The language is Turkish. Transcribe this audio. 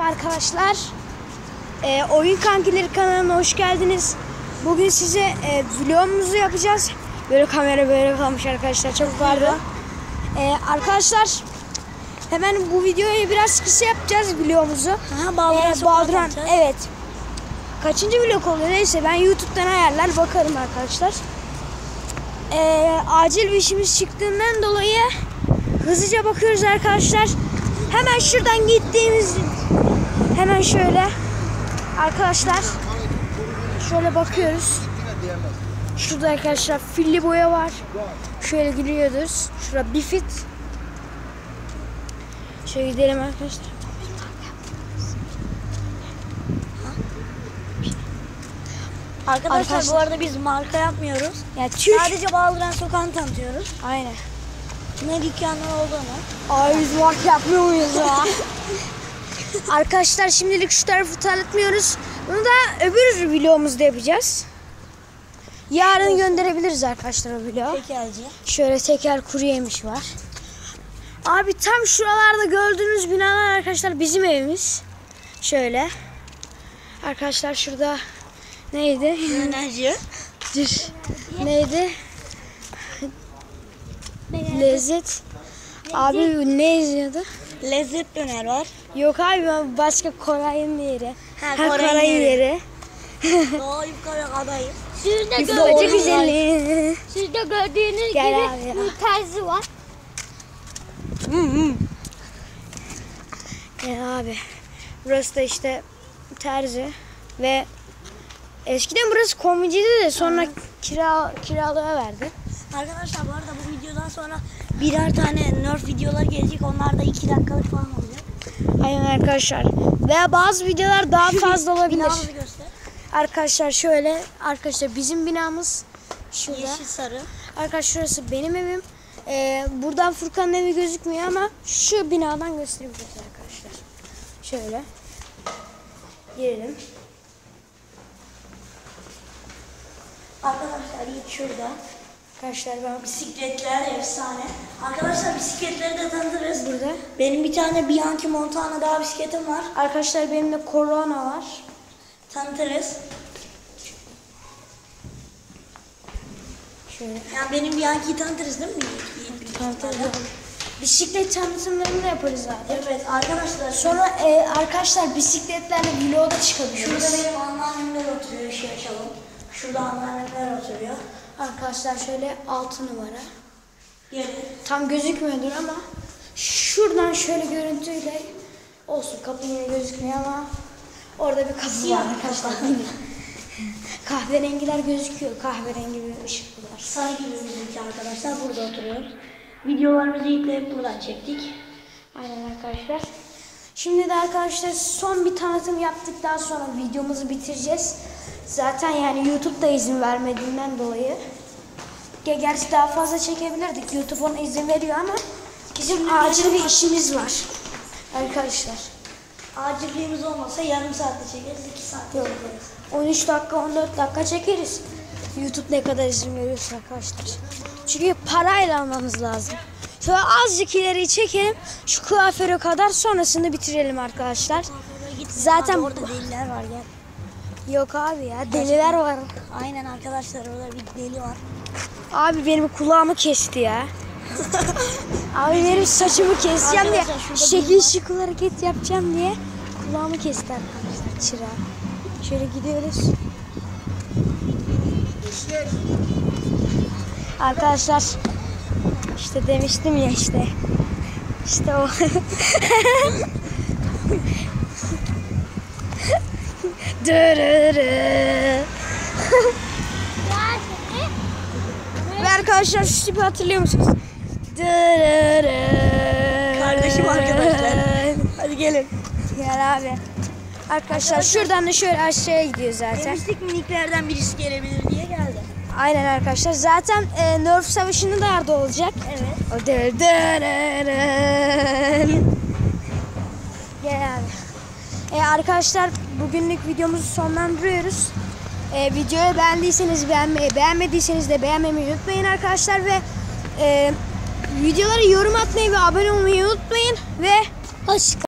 arkadaşlar. Oyun Kankileri kanalına hoş geldiniz. Bugün size vlogumuzu yapacağız. Böyle kamera böyle kalmış arkadaşlar. Çok pardon. Arkadaşlar hemen bu videoyu biraz kısa yapacağız vlogumuzu. Baldıran. Evet. Kaçıncı vlog oluyor neyse ben YouTube'dan ayarlar bakarım arkadaşlar. Acil bir işimiz çıktığından dolayı hızlıca bakıyoruz arkadaşlar. Hemen şuradan gittiğimiz hemen şöyle arkadaşlar şöyle bakıyoruz. Şurada arkadaşlar filli boya var. Şöyle giriyoruz. Şurada Bifit. Şöyle gidelim arkadaşlar. Arkadaşlar bu arada biz marka yapmıyoruz. Yani sadece Baldıran Sokağı'nı tanıtıyoruz. Aynen. Ne dükkanlar olduğunu. Ay biz marka yapmıyor muyuz ya? Arkadaşlar şimdilik şu tarafı tanıtmıyoruz. Bunu da öbür vlogumuzda yapacağız. Yarın gönderebiliriz arkadaşlar o vlogu. Tekelci. Şöyle tekel kuru yemiş var. Abi tam şuralarda gördüğünüz binalar arkadaşlar bizim evimiz. Şöyle. Arkadaşlar şurada neydi? Enerji. Neydi? Lezzet. Abi ne yazıyordu? Lezzet döner var. Yok abi başka Koray'ın yeri. Koray'ın yeri. Daha yukarı adayım. Doğru güzelliği. Sizde gördüğünüz Gel gibi abi ya. bir terzi var. Ya abi. Burası da işte terzi ve eskiden burası komiciydi de sonra kiralığa verdi. Arkadaşlar bu arada bu videodan sonra birer tane Nerf videolar gelecek. Onlar da 2 dakikalık falan olacak. Aynen arkadaşlar. Veya bazı videolar daha fazla olabilir. Binamızı göster. Arkadaşlar şöyle. Arkadaşlar bizim binamız şurada. Yeşil sarı. Arkadaşlar şurası benim evim. Buradan Furkan'ın evi gözükmüyor ama şu binadan gösterebiliriz arkadaşlar. Şöyle. Girelim. Arkadaşlar ilk şurada. Arkadaşlar ben Bisikletler efsane. Arkadaşlar bisikletleri de tanıtırız. burada. Benim bir tane Bianchi Montana daha bisikletim var. Arkadaşlar benim de Corona var. Tanıtırız. Şöyle. Yani benim Bianchi'yi tanıtırız değil mi? Tanıtalım. Bisiklet tanıtımlarını da yaparız zaten. Evet arkadaşlar. Sonra arkadaşlar bisikletlerle vloga da çıkabiliriz. Şurada benim anneannemler oturuyor. Işığı açalım. Şurada anneannemler oturuyor. Arkadaşlar şöyle 6 numara. Gelin. Tam gözükmüyordur ama şuradan şöyle görüntüyle olsun, kapı yine gözükmüyor ama orada bir kapı var arkadaşlar. Kahverengiler gözüküyor. Kahverengi bir ışıklar. Sarı gibi bizimki arkadaşlar. Burada oturuyoruz. Videolarımızı yükleyip buradan çektik. Aynen arkadaşlar. Şimdi de arkadaşlar son bir tanıtım yaptıktan sonra videomuzu bitireceğiz. Zaten yani YouTube'da izin vermediğinden dolayı. Gerçi daha fazla çekebilirdik. YouTube ona izin veriyor ama bizim acil bir işimiz var. Arkadaşlar. Acilliğimiz olmasa yarım saatte çekeriz, 2 saatte Yok. çekeriz. 13 dakika 14 dakika çekeriz. YouTube ne kadar izin veriyorsa arkadaşlar. Çünkü parayla almamız lazım. Şöyle azıcık ileriyi çekelim. Şu kuaföre kadar sonrasında bitirelim arkadaşlar. Zaten orada deliler var gel. Yok abi ya deliler var. Aynen arkadaşlar orada bir deli var. Abi benim kulağımı kesti ya. Abi benim saçımı keseceğim diye Arkadaşlar şurada şekil biri var. şıkıl hareket yapacağım diye kulağımı kesti arkadaşlar çırağı. Şöyle gidiyoruz. Arkadaşlar işte demiştim ya işte. İşte o. Ve arkadaşlar şu tipi hatırlıyor musunuz? Kardeşim arkadaşlar. Hadi gelin. Gel abi. Arkadaşlar şuradan da şöyle aşağıya gidiyor zaten. Demiştik miniklerden birisi gelebilir diye geldi. Aynen arkadaşlar. Zaten Nerf Savaşı'nın da ardı olacak. Evet. O Gel abi. Arkadaşlar bugünlük videomuzu sonlandırıyoruz. Videoyu beğendiyseniz beğenmeyi, beğenmediyseniz de beğenmeyi unutmayın arkadaşlar ve videolara yorum atmayı ve abone olmayı unutmayın ve hoşçakalın.